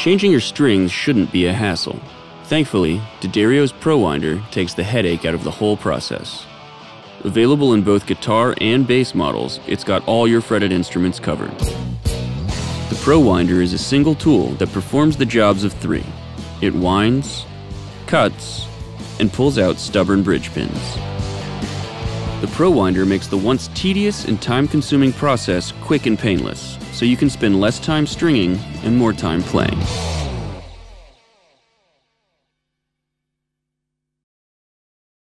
Changing your strings shouldn't be a hassle. Thankfully, D'Addario's Pro Winder takes the headache out of the whole process. Available in both guitar and bass models, it's got all your fretted instruments covered. The Pro Winder is a single tool that performs the jobs of three. It winds, cuts, and pulls out stubborn bridge pins. The Pro Winder makes the once tedious and time-consuming process quick and painless, so you can spend less time stringing and more time playing.